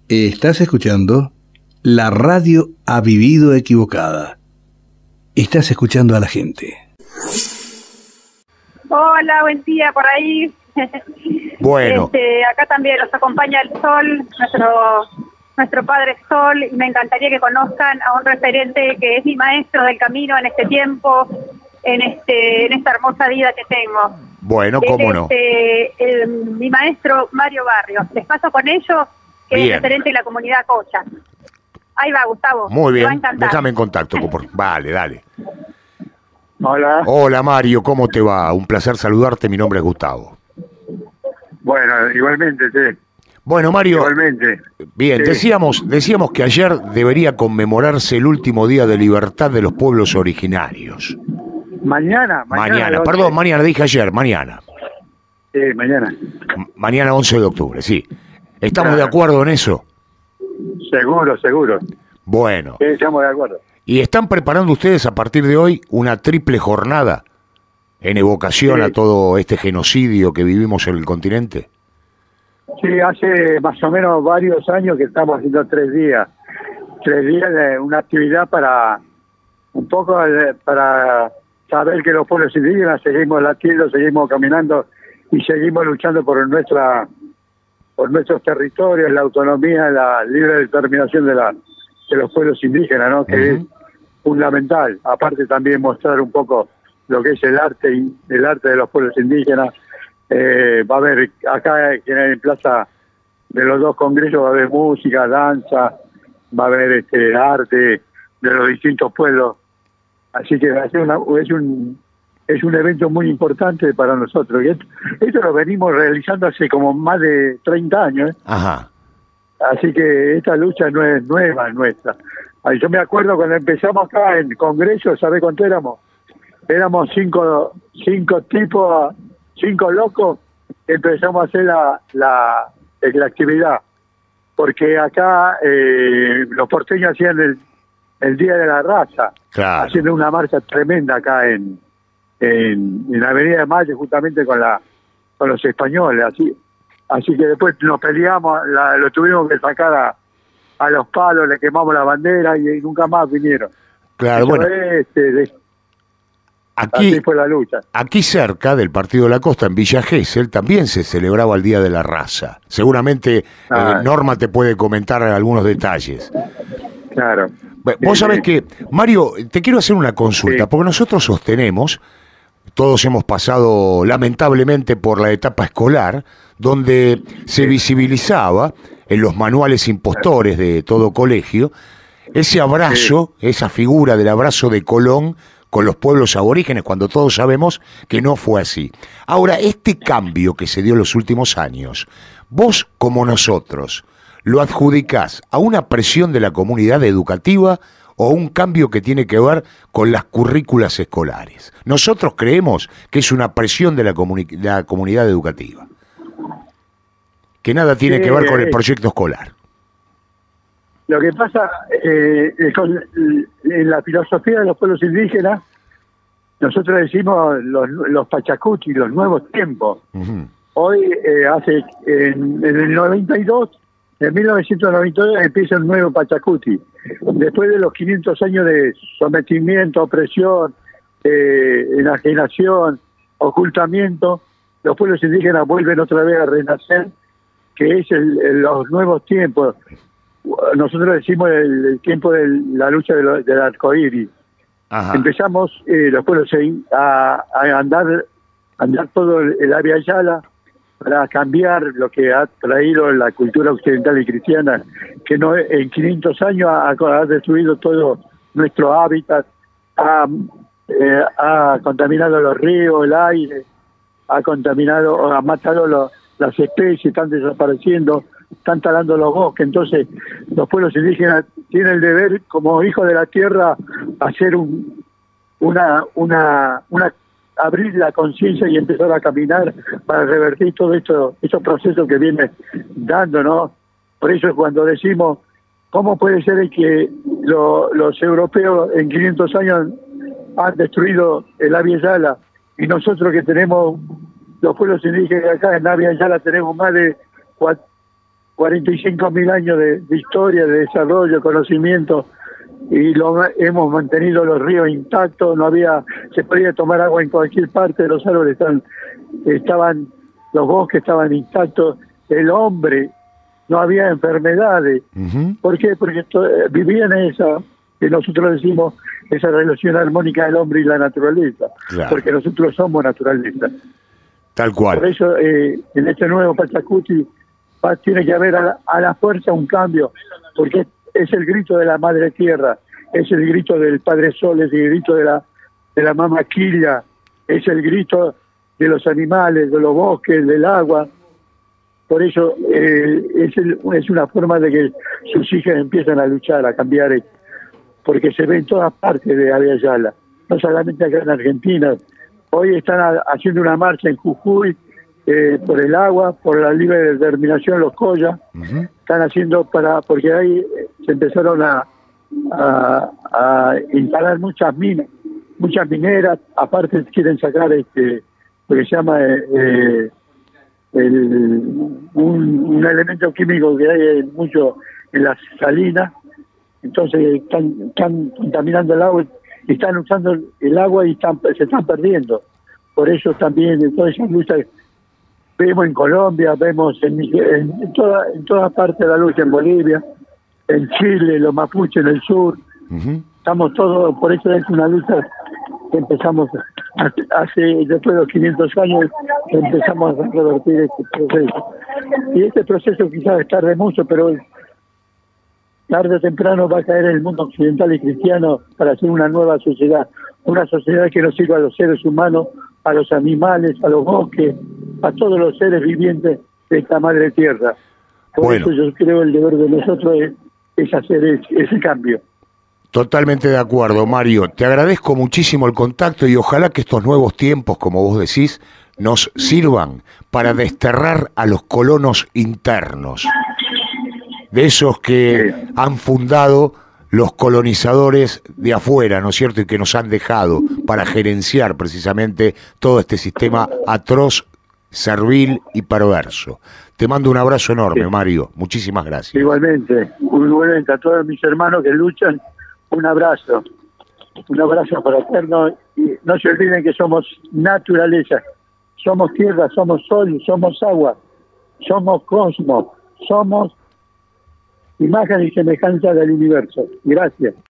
Estás escuchando La radio ha vivido equivocada. Estás escuchando a la gente. Hola, buen día por ahí. Bueno. Acá también los acompaña el sol, nuestro Padre Sol, y me encantaría que conozcan a un referente que es mi maestro del camino en este tiempo, en esta hermosa vida que tengo. Bueno, cómo no. Mi maestro Mario Barrios. Les paso con ellos, que Bien. es referente de la comunidad Cocha. Ahí va, Gustavo. Muy Te va a bien, encantar. déjame en contacto. Vale, dale. Hola. Hola Mario, ¿cómo te va? Un placer saludarte, mi nombre es Gustavo. Bueno, igualmente, sí. Bueno, Mario, Igualmente. bien, Sí. decíamos que ayer debería conmemorarse el último día de libertad de los pueblos originarios. Mañana. Perdón, mañana, dije ayer, mañana. Sí, mañana. Mañana 11 de octubre, sí. ¿Estamos Claro. de acuerdo en eso? Seguro. Bueno, Sí, estamos de acuerdo. ¿y están preparando ustedes a partir de hoy una triple jornada en evocación Sí. a todo este genocidio que vivimos en el continente? Sí, hace más o menos varios años que estamos haciendo 3 días. 3 días de una actividad para un poco para saber que los pueblos indígenas seguimos latiendo, seguimos caminando y seguimos luchando por nuestros territorios, la autonomía, la libre determinación de los pueblos indígenas, ¿no? Que es fundamental. Aparte también mostrar un poco lo que es el arte de los pueblos indígenas. Va a haber acá en Plaza de los 2 congresos, va a haber música, danza, va a haber arte de los distintos pueblos. Así que va a ser es un evento muy importante para nosotros. Y esto lo venimos realizando hace como más de 30 años, ¿eh? Ajá. Así que esta lucha no es nueva, es nuestra. Yo me acuerdo cuando empezamos acá en Congreso, ¿sabés cuánto éramos? Éramos cinco tipos, 5 locos, que empezamos a hacer la actividad. Porque acá los porteños hacían el Día de la Raza, Claro. haciendo una marcha tremenda acá en la Avenida de Mayo, justamente con los españoles, así que después nos peleamos, lo tuvimos que sacar a los palos, le quemamos la bandera y nunca más vinieron. Claro, Eso bueno, así aquí, fue la lucha. aquí cerca del Partido de la Costa, en Villa Gesell, también se celebraba el Día de la Raza. Seguramente Norma te puede comentar algunos detalles. Claro. Vos sabés que, Mario, te quiero hacer una consulta, Sí. porque nosotros sostenemos, todos hemos pasado lamentablemente por la etapa escolar, donde se visibilizaba en los manuales impostores de todo colegio ese abrazo, esa figura del abrazo de Colón con los pueblos aborígenes, cuando todos sabemos que no fue así. Ahora, este cambio que se dio en los últimos años, vos como nosotros, ¿lo adjudicás a una presión de la comunidad educativa o un cambio que tiene que ver con las currículas escolares? Nosotros creemos que es una presión de la comunidad educativa, que nada tiene que ver con el proyecto escolar. Lo que pasa en la filosofía de los pueblos indígenas, nosotros decimos los pachacuti, los nuevos tiempos. Ujú. Hoy, en el 92, en 1992 empieza un nuevo Pachacuti. Después de los 500 años de sometimiento, opresión, enajenación, ocultamiento, los pueblos indígenas vuelven otra vez a renacer, que es los nuevos tiempos. Nosotros decimos el tiempo de la lucha del arcoíris. Ajá. Empezamos los pueblos a andar todo el área Yala para cambiar lo que ha traído la cultura occidental y cristiana, que no en 500 años ha destruido todo nuestro hábitat, ha contaminado los ríos, el aire, ha matado las especies, están desapareciendo, están talando los bosques. Entonces los pueblos indígenas tienen el deber, como hijos de la tierra, hacer abrir la conciencia y empezar a caminar para revertir todo estos procesos que viene dando, ¿no? Por eso cuando decimos, ¿cómo puede ser que los europeos en 500 años han destruido el Abya Yala y nosotros que tenemos los pueblos indígenas acá en Abya Yala tenemos más de 45.000 años de historia, de desarrollo, conocimiento, y hemos mantenido los ríos intactos. Se podía tomar agua en cualquier parte, los árboles estaban, los bosques estaban intactos, el hombre, no había enfermedades. ¿Por qué? Porque vivían esa, que nosotros decimos, esa relación armónica del hombre y la naturaleza, claro. Porque nosotros somos naturaleza. Tal cual. Por eso, en este nuevo Pachacuti tiene que haber a la fuerza un cambio, porque es el grito de la Madre Tierra, es el grito del Padre Sol, es el grito de la Mama Quilla, es el grito de los animales, de los bosques, del agua. Por eso es una forma de que sus hijas empiezan a luchar, a cambiar, porque se ve en todas partes de Abya Yala, no solamente acá en Argentina. Hoy están haciendo una marcha en Jujuy por el agua, por la libre determinación, los collas. Están haciendo porque ahí se empezaron a instalar muchas mineras. Aparte quieren sacar lo que se llama un elemento químico que hay mucho en las salinas. Entonces están contaminando el agua y están usando el agua y se están perdiendo. Por eso también en todas esas luchas vemos en Colombia, vemos en toda parte de la lucha, en Bolivia, en Chile, los mapuches en el sur. Estamos todos, por eso es una lucha que empezamos después de los 500 años, empezamos a revertir este proceso. Y este proceso quizás tarde mucho, pero tarde o temprano va a caer el mundo occidental y cristiano para hacer una nueva sociedad. Una sociedad que nos sirva a los seres humanos, a los animales, a los bosques, a todos los seres vivientes de esta madre tierra. Por eso yo creo el deber de nosotros es hacer ese cambio. Totalmente de acuerdo, Mario. Te agradezco muchísimo el contacto y ojalá que estos nuevos tiempos, como vos decís, nos sirvan para desterrar a los colonos internos, de esos que han fundado los colonizadores de afuera, ¿no es cierto?, y que nos han dejado para gerenciar precisamente todo este sistema atroz, servil y perverso. Te mando un abrazo enorme, Mario. Muchísimas gracias. Igualmente a todos mis hermanos que luchan, un abrazo fraterno. Y no se olviden que somos naturaleza, somos tierra, somos sol, somos agua, somos cosmos, somos imagen y semejanza del universo. Gracias.